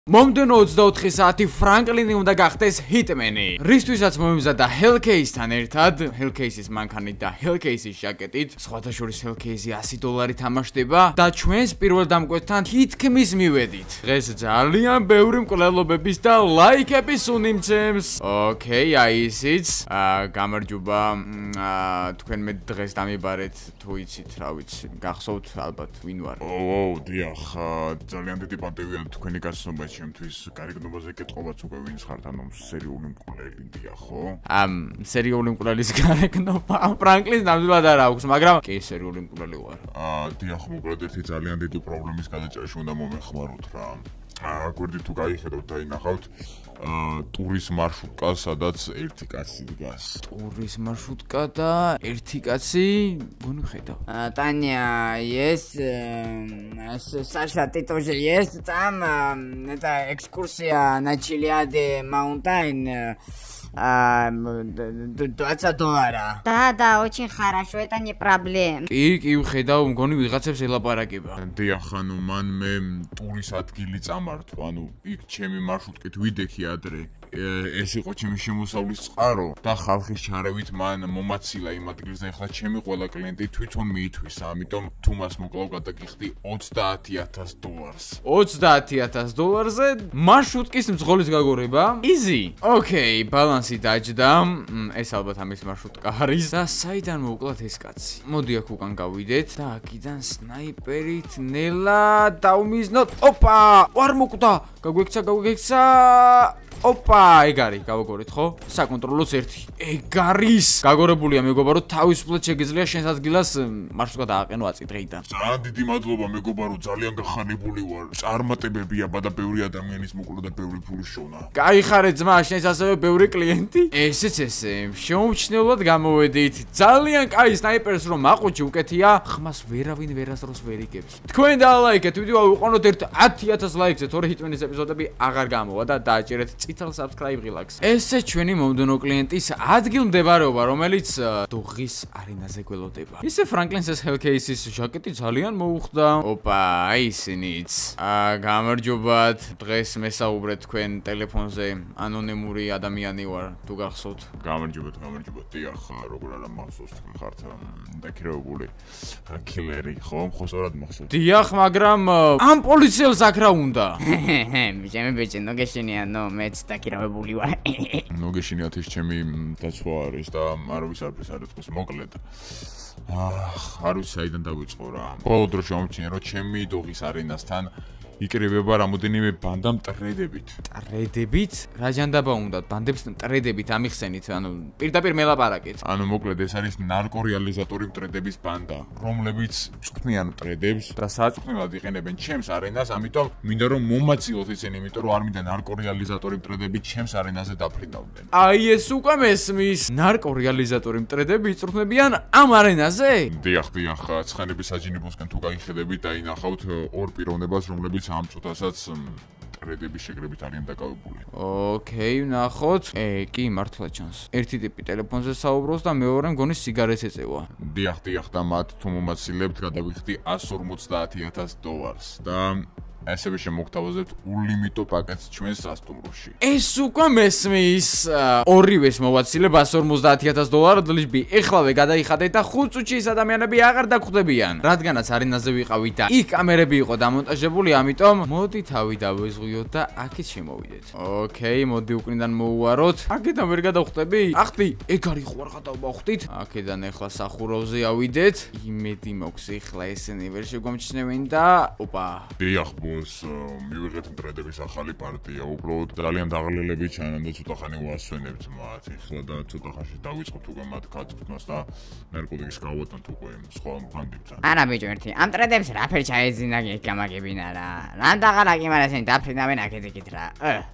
მომდენო 24 საათი ფრანკლინი უნდა გახდეს ჰიტმენი. რისთვისაც მომიზადა HellCase-თან ერთად, HellCase-ის მანქანით და HellCase-ის ჟაკეტით. სხვადასხვა HellCase-ი $100 თამაშდება და ჩვენს პირველ დამკვეთთან თითქმის მივედით. დღეს ძალიან ბევრი მკვლელობების და ლაიქების უნიმცემს. ოკეი, აი ისიც. გამარჯობა. თქვენ მე დღეს დამიბარეთ თუ იცით, რა ვიცი. გახსოვთ ალბათ ვინ ვარ. დიახ, ძალიან დიდი პატივია თქვენი გაცნობა ჩემთვის გარეგნობაზე კეთობაც უკვე ვინც ხართ, ანუ სერიული მკვლელი დია, ხო? სერიული მკვლელის გარეგნობა ფრანკლინის ნამდვილად არ აქვს, მაგრამ კი სერიული მკვლელი ვარ. დიახ, მოკლედ ერთი ძალიან დიდი პრობლემის გადაჭრაში უნდა მომეხმაროთ რა. გვერდით თუ გაიხედავთ და ინახავთ ტურის მარშრუტკა, სადაც ერთი каცი დგას. ტურის მარშრუტკა და ერთი კაცი გონი ხედავ. Таня, есть Саша, ты тоже есть там? Это экскурсия на Чилиаде Маунтайн. $20. Да, очень хорошо, это не проблема. კი, ვხედავ, მგონი ვიღაცებს ელაპარაკება. დიახ, ანუ მან მე ტურის ადგილი წამართვა, ანუ იქ ჩემი მარშრუტკით ვიდექი ადრე. ეს იყო ჩემი შემოსავლის წყარო და ხალხის ჩარევით მან მომაცილა იმ ადგილზე. ახლა ჩემი ყველა კლიენტი თვითონ მიითვისა, ამიტომ თუ მას მოკლავ გადაგიხდი $20,000. $20,000-ზე მარშრუტკის მძღოლის გაგორება? Easy. Okay, ბალანსი დაჯდა. ეს ალბათ ამის მარშრუტკა არის და საიდან მოვკლათ ეს კაცი? მოდი აქ უკან გავიდეთ და აქიდან სნაიპერით ნელა დავმიზნოთ. ოპა! ვარ მოკვდა. გაგვექცა. ოპა, ეგ არის, გავაგორეთ ხო? საკონტროლოც ერთი. ეგ არის. გაგორებულია მეგობარო, თავისუფლად შეგიძლია შენს ადგილას მარშრუტკა დააყენო აწი დღეიდან. ძალიან დიდი მადლობა მეგობარო, ძალიან გახანებული ვარ. წარმატებებია და ბევრი ადამიანის მოკვლა და ბევრი ფული შოვნა. გაიხარე ძმა, შენს ასევე ბევრი კლიენტი? ესეც ესე, შეუმჩნევლად გამოვედით. ძალიან კაი სნაიპერს რომ აყუჩი უკეთია, ხმას ვერავინ ვერასდროს ვერ იგებს. თქვენ დალაიქეთ ვიდეო, ვიყვანოთ ერთ 10,000 ლაიქზე, თორე ჰიტმენის ეპიზოდები აღარ გამოვა და დააჭერეთ წითელ subscribe ღილაკს. ესე ჩვენი მომდენო კლიენტის ადგილმდებარეობა, რომელიც დუღის არენაზე გველოდება. ისე ფრანკლინს ეს HellCase-ის ჟაკეტი ძალიან მოუხდა. ოპა, ისინიც. გამარჯობათ. დღეს მესაუბრეთ თქვენ ტელეფონზე. ანონიმური ადამიანი ვარ, თუ გახსოვთ. გამარჯობათ. დიახ, როგორ არა მახსოვს თქვენ ხართ დაქირავებული კილერი, ხო? ხო, სწორად მახსოვს. დიახ, მაგრამ ამ პოლიციელს აქ რა უნდა? ჩემი ბიჭი, ნოგეშინია, ნო, მეც დაქირავებული ვარ. ნოგეშინიათ ის ჩემი დაცვა არის და არ ვიცი არაფერს არ ეთქოს, მოკლედ. არ ვიცი საიდან დავიწყო რა. ბოლო დროს შემოჩინე რომ ჩემი დუღის არენასთან იკრიბება რამოდენიმე ბანდა მტრედებით. მტრედებით? რა ჯანდაბა უნდა ბანდებს მტრედებით ამიხსენით, ანუ პირდაპირ მელაპარაკეთ. ანუ მოკლედ ეს არის ნარკორეალიზატორი მტრედების ბანდა, რომლებიც წვრთნიან მტრედებს და საწვრთნელად იყენებენ ჩემს არენას, ამიტომ მინდა რომ მომაცილოთ ისინი, იმიტომ რომ არ მინდა ნარკორეალიზატორი მტრედები ჩემს არენაზე დაფრინავდნენ. აი ეს უკვე მესმის. ნარკორეალიზატორი მტრედები იწვრთნებიან ამ არენაზე? დიახ, ცხენების საჯინიბოსკენ თუ გაიხედებით და ინახავთ ორ პიროვნებას, რომლებიც ამ წუთასაც ტრედების შეგრებით არიან დაკავებული. ოკეი, ვნახოთ. კი, მართლა ჩანს. ერთი ტიპი ტელეფონზე საუბრობს და მეორე მგონი სიგარეტს ეწევა. დიახ და მათ თუ მომაცილებთ გადავიხდი $150,000 და ასევე შემოგთავაზებთ ულიმიტო პაკეტს ჩვენს სასტუმროში. ეს უკვე მესმის. ორივეს მოვაცილებ $150,000 ლიბი. ეხლავე გადაიხადეთ და 5 წუთში ეს ადამიანები აღარ დაგხვდებიან. რადგანაც არენაზე ვიყავით და იქ კამერები იყო დამონტაჟებული, ამიტომ მოდი თავი დავეზღვიოთ და აქეთ შემოვიდეთ. ოკეი, მოდი უკნიდან მოუვაროთ. აქედან ვერ გადავხვდები? ახტი, ეგ არის ხო არ გადავხვდით? აქედან ეხლა სახურავზე ავიდეთ. იმედი მოქვს ეხლა ესენი ვერ შეგვამჩნევენ და ოპა. დიახ, მივიღეთ მტრედების ახალი პარტია, უბრალოდ ძალიან დაღლილები ჩანან და ცოტა ხანი ვასვენებთ მათ. ეხლა და ცოტა ხანში დავიწყოთ უკვე მათ გაწვრთნას და ნარკოტიკის გავატანთ უკვე სხვა ფანდებთან. არა ბიჭო, ერთი ამ მტრედებს რაფერ ჩაეძინა გამაგებინა რა. რამდაღალაკი მაგრამ ესენი დაფრინავენ აქეთ რა.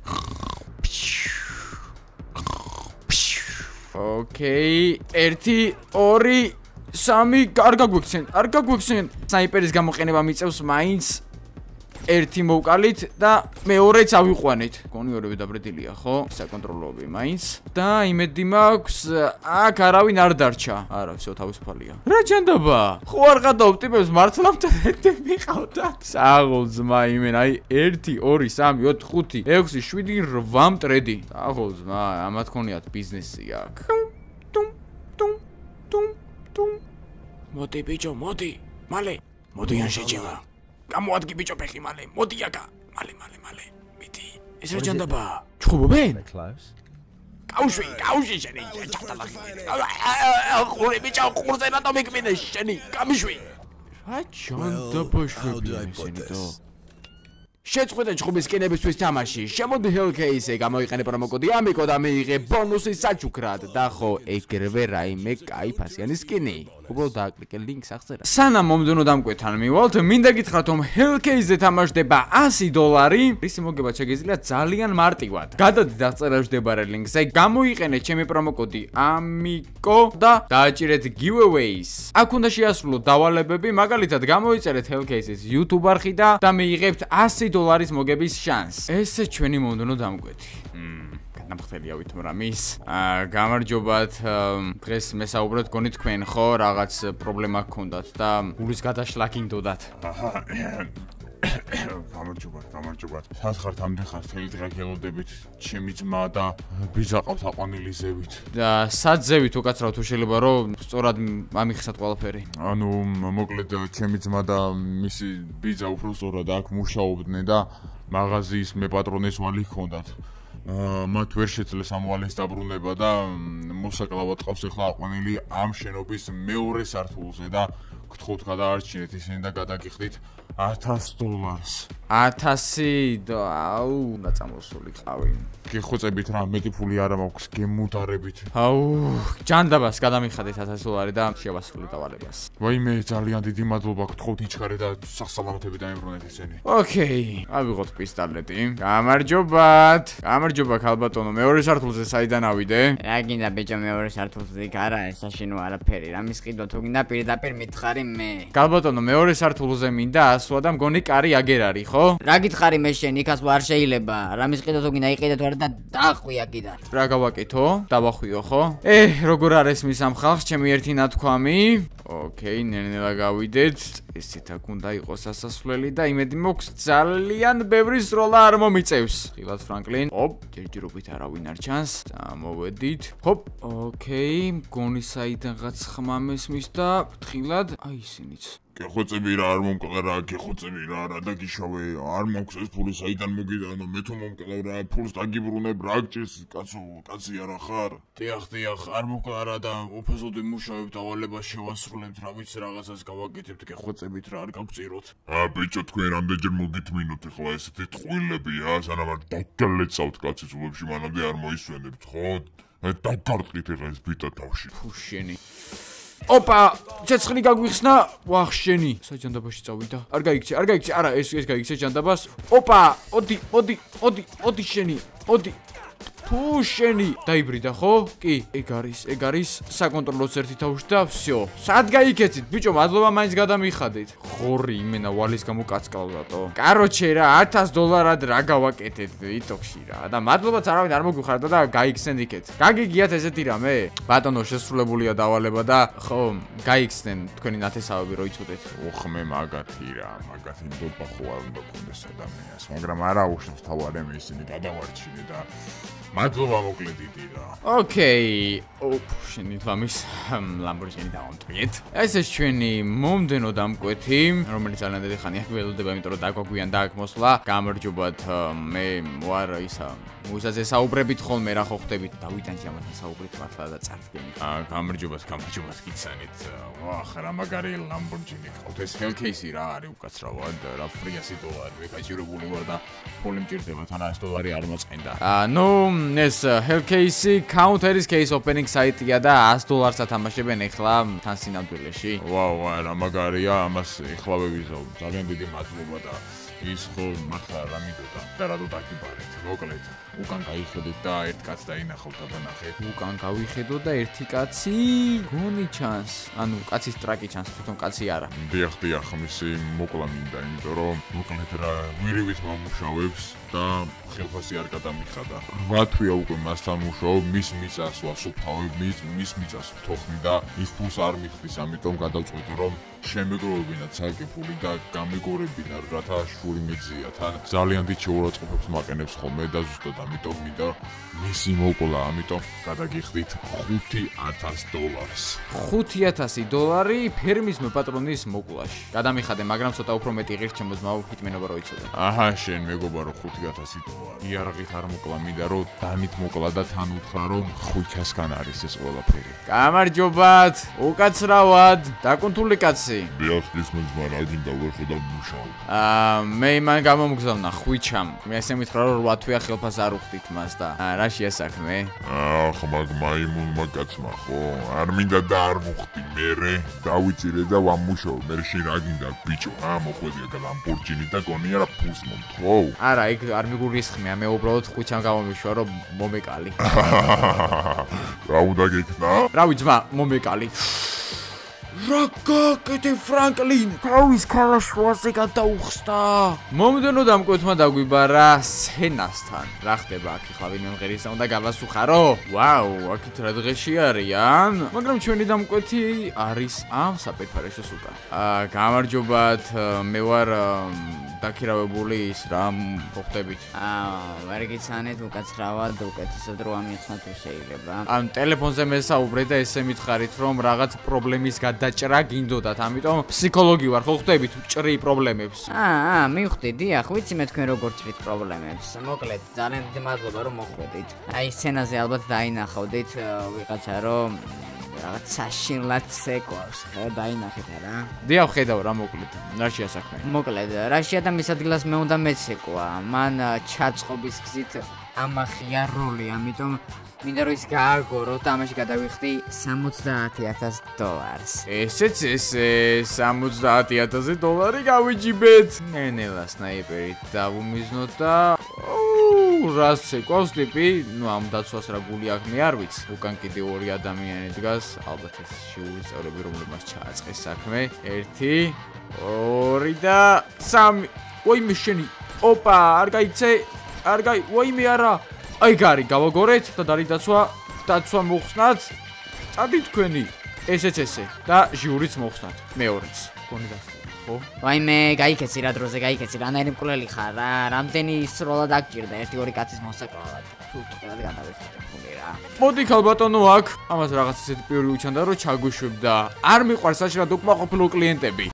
ოკეი, 1 2 3 არ გაგვექცენ. სნაიპერის გამოყენება მიწევს მაინც ერთი მოვკალით და მეორეც ავიყვანით. კონიორები დაბრედილია, ხო? საკონტროლოები მაინც. და იმედი მაქვს, აქ არავინ არ დარჩა. არა, всё თავისუფალია. რა ჯანდაბა? ხო არ გადავ ტიპებს მართლა მტრედე მიყავდა. საღოლ ძმა იმენ, აი 1 2 3 4 5 6 7 8 მტრედი. საღოლ ძმა, ამათ ქონიათ ბიზნესი აქ. მოდი ბიჭო, მოდი. მალე. მოდი ან შეჭება. გამოადგი ბიჭო ფეხი მალე. მოდი აკა. მალე. მიდი. ეს რა ჯანდაბა? ჩხუბობენ? კაუში შენი. ჩახტალახი. ხური ბიჭო, ხურზე რატომ იკმინე შენი? გამიშვი. რა ჯანდაბა შვებია ესენი და? შეწყვეტე ჩხუბის სკინებისთვის თამაში. შემოდი HellCase-ზე გამოიყენე პრომო კოდი Amiko და მიიღე ბონუსი საჩუქრად და ხო ეგრევე რაიმე კაი ფასიანი სკინი. უბრალოდ დააკლიკე ლინკს აღწერა. სანამ მომდენო დამკვეთან მივალთ, მინდა გითხრათ რომ HellCase-ზე თამაშდება $100. ისი მოგება შეგიძლიათ ძალიან მარტივად. გადადით აღწერაში ლინკზე, გამოიყენეთ ჩემი პრომო კოდი Amiko და დააჭირეთ giveaways. აქ უნდა შეასრულოთ დავალებები, მაგალითად გამოიწერეთ HellCase-ის YouTube არხი და მიიღებთ $100 მოგების შანსს. ესე ჩვენი მომდენო დამკვეთი. ნამხტელიავით მრამის. გამარჯობათ. დღეს მესაუბრეთ გონი თქვენ ხო რაღაც პრობლემა გქონდათ და გულის გადაშლა გინდოდათ. გამარჯობათ. სად ხართ ამდენ ხარ თელი დღე გელოდებით ჩემი ძმა და ბიძა ყავს აყვანილი ზევით. და სად ზევით უკაცრავ თუ შეიძლება რომ სწორად ამიხსნათ ყველაფერი. ანუ მოკლედ ჩემი ძმა და მისი ბიძა უფრო სწორად აქ მუშაობდნენ და მაღაზიის მეპატრონის ვალი ჰქონდათ. მათ ვერ შეძლეს ამ ვალის დაბრუნება და მოსაკლავად ყავს ახლა აყვანილი ამ შენობის მეორე სართულზე და გთხოვთ გადაარჩინეთ ისინი და გადაგიხდით $100. 1000 და აუ უნდა წამოსულიყავი. გეხოცებით რა მეტი ფული არ მაქვს გემუდარებით. აუ ჯანდაბას გადამიხადეთ $1000 და შევასრულეთ დავალებას. ვაიმე ძალიან დიდი მადლობა გთხოვთ იჩქარე და სასალამათები დაემბრუნეთ ისინი. ოკეი, ავიღოთ პისტოლეტი. გამარჯობათ. გამარჯობა ქალბატონო, მეორე სართულზე საიდან ავიდე? რა გინდა ბიჭო მეორე სართულზე იქ არა ეს საშინო არაფერი. რა მისყიდო თუ გინდა პირდაპირ მითხარი მე. ქალბატონო, მეორე სართულზე მინდა ასვლა და მგონი კარი აგერ არის, ხო? რა გითხარი მე შენ იქ ასვლა არ შეიძლება. რა მისყიდო თუ გინდა იყიდე თუ არა და დაახვია კიდარ. რა გავაკეთო? დავახვიო, ხო? როგორ არის მის ამ ხალხს ჩემი ერთი ნათქვამი? ოკეი, ნელ-ნელა გავიდეთ. ესეთ აქ უნდა იყოს ასასვლელი და იმედი მაქვს ძალიან ბევრი სროლა არ მომიწევს. ხილად ფრანკლინ. ჰოპ, ჯერჯერობით არავინ არ ჩანს. წამოვედით. ჰოპ, ოკეი, მგონი საიდანღაც ხმა მესმის და ფრთხილად, აი ისინიც. გეხოცები რა არ მომკლარა, გეხოცები რა დაგიშავე, არ მაქვს ეს ფული საიდან მოგიდანო, მე თუ მომკლავ რა ფულს დაგიბრუნებ რა გჭირს, კაცი არა ხარ? დიახ, არ მომკლარა და უფასოდ ვიმუშავებ დავალებას შევასრულებთ, რა ვიცი რაღაცას გავაკეთებთ, გეხოცებით რა არ გაგწიროთ. ბიჭო თქვენ რამდენჯერ მოგითმინოთ ახლა ესეთი ტყუილებია, სანამ არ დაგელეცავთ კაცის უბებში მანამდე არ მოისვენებთ, ხო? დაგარტყით ახლა ეს ბიტა თავში. ფუშენი. ოპა, ცეცხლი გაგვიხსნა, ვახ შენი. საჯანდაბაში წავიდა. არ გაიქცე, არა, ეს გაიქცე ჯანდაბას. ოპა, ოდი შენი, ოდი. ფუშენი. დაიბრიდა ხო? კი, ეგ არის საკონტროლოს ერთი თავში და всё. სად გაიქეცით? ბიჭო, მადლობა მაინც გადამიხადეთ. ხორი იმენა ვალის გამო კაცკალდატო. კაროჩე რა, $100 რა გავაკეთეთ TikTok-ში რა. და მადლობაც არავინ არ მოგვიხარდა და გაიქცნენ იქეთ. გაგიგიათ ესეთი რამე? ბატონო, შესრულებულია დავალება და ხო, გაიქცნენ თქვენი ნათესავები რო იცოდეთ. ოხმე მაგათი ნდობა ხო არ უნდა გქონდეს ადამიანს, მაგრამ არა უშავს თავარემ ისინი გადავარჩინე და მადლობა მოკლედ დიდი რა. ოკეი, შენი თამის ლამბორჯინი დავამტვრიეთ. ეს ჩვენი მომდენო დამკვეთი, რომელიც ძალიან დიდი ხანია ველოდება, იმიტომ რომ დაგვაგვიან და აქ მოსვლა. გამარჯობათ, მე ვარ ისა მუსაზე საუბრებით ხოლმე რა ხო ხდებით დავიტანჯი ამათან საუბრით მართლა და წარდგენით. გამარჯობათ გიცანით. ვახ, რა მაგარი ლამბორჯინი ყავთ ეს HellCase რა არის უკაცრავად რა $300 ვეკაჭირებული ვარ და ფული მჭირდება თან $100 არ მოწყენდა. ნუ ეს HellCase counter-ის case opening site-ია და $100 ათამაშებენ ახლა თან სინამდვილეში. ვაუ, რა მაგარია, ამას ეხლა ვევიზავ. ძალიან დიდი მადლობა და ის ხო მართლა რა მიდოდა და რატო დაგიბარეთ. მოკლედ. უკან გაიხედეთ და ერთ კაცს დაინახავთ და ნახეთ. უკან გავიხედო და ერთი კაცი გონი ჩანს. ანუ კაცის ტრაკი ჩანს, თვითონ კაცი არა. დიახ, მისი მოკლა მინდა, იმიტომ რომ მოკლედ რა ვირივით მომუშავებს და ხელფასი არ გადამიხადა. 8 თვეა უკვე მასთან მუშაობ, მის მიწას ვასუფთავებ, მის მიწას ვთოხმი და ის ფულს არ მიხდის, ამიტომ გადავწყვიტე რომ შემეგროვებინათ საკიფული და გამეგორებინათ, რათა შური მეძია თან. ძალიან დიდ შეურაცხყოფებს მაყენებს ხოლმე და ზუსტად ამიტომ მინდა მისი მოკლა, ამიტომ გადაგიხდით $5,000. $5,000 ფერმის მეპატრონის მოკლაში. გადამიხადე, მაგრამ ცოტა უფრო მეტი ღირს შემოძმაო ჰიტმენობა რო იცოდე. აჰა, შენ მეგობრა რომ $5,000. იარაღით არ მოკლა, მინდა რომ დამით მოკლა და თან უთხრა რომ ხუთასგან არის ეს ყველაფერი. გამარჯობათ, უკაცრავად, დაკუნთული კაცი. დიახ, ისმენთ მან არ გინდა ვერ ხედავ მუშაობ. მე მან გამომგზავნა ხვიჩამ. მე ესე მითხრა რომ 8 თვეა ხელფას არ უხდით მას და რა შეასაქმე? მაგ მაიმუნმა კაცმა ხო? არ მინდა და არ მოხდი მერე. დავიწირე და ვამუშაო. მე შენ რა გინდა ბიჭო? მოხვედია ლამბორჯინი და გონია რა ფულს მომთხოვ? არა, იქ არ მიგულისხმია, მე უბრალოდ ხვიჩამ გამომიშვა რომ მომეკალი. რა უნდა გექნა? რავი ძმა, მომეკალი. რა გაკეთე ფრანკლინ? თავის ქალაშუაზე გადაუხსნა. მომდენო დამკვეთმა დაგვიბარა სენასთან. რა ხდება აქ ხა ვინმე მღერისა უნდა გავასუხარო? ვაუ, აქეთ რა დღეში არიან? მაგრამ ჩვენი დამკვეთი არის ამ საპეფარეშოს უკან. გამარჯობათ, მე ვარ დაქირავებული ის რა მოხდებით. ვერ გიცანეთ უკაცრავად, უკეთესად რო ამიხსნათ შეიძლება. ან ტელეფონზე მესაუბრე და ესე მითხარით რომ რაღაც პრობლემის გადაჭრა გინდოდათ, ამიტომ ფსიქოლოგი ვარ, ხო ხვდებით ჭრი პრობლემებს. მივხვდი, დიახ, ვიცი მე თქვენ როგორ ჭრით პრობლემებს. მოკლედ, ძალიან დიდი მადლობა რომ მოხვედით. აი სცენაზე ალბათ დაინახავდით ვიღაცა რომ რაღაც საშინლად ცეკვავს, ხო, დაინახეთ რა. დიახ, ხედავ რა მოკლედ. რა შეასაქმე? მოკლედ, რაშია და მის ადგილას მე უნდა მეცეკვა. მან ჩაწყობის გზით ამახია როლი, ამიტომ მინდა რომ ის გააგორო და ამაში გადავიხდი $70,000. ესეც ესე $70,000 გავიჯიბეთ. ნელა სნაიპერით დავუმიზნოთ და რას ცეკვავს ტიპი? ნუ ამ დაცვას რა გული აქვს მე არ ვიცი. უკან კიდე 2 ადამიანი დგას, ალბათ ეს შიურის წევრები რომლებმაც ჩააწყეს საქმე. 1 2 და 3. ვაიმე შენი. ოპა, არ გაიცე? არ გაი, ვაიმე არა. აი გარი გავაგორეთ და დაცვა მოხსნათ. წადი თქვენი. ესეც ესე და ჟიურიც მოხსნათ. მეორეც. გონი გასწორ. ხო? ვაიმე, გაიქეცი რა დროზე, გაიქეცი, რანაირი მკვლელი ხარ რა. რამდენი სროლა დაგჭირდა 1-2 კაცის მოსაკლავად. თუ ყველად გადავიხდები რა. მოდი ქალბატონო აქ. ამას რაღაც ისეთი პიური უჩანდა რომ ჩაგვიშვებ და არ მიყვარს საშინლად უკმაყოფილო კლიენტები.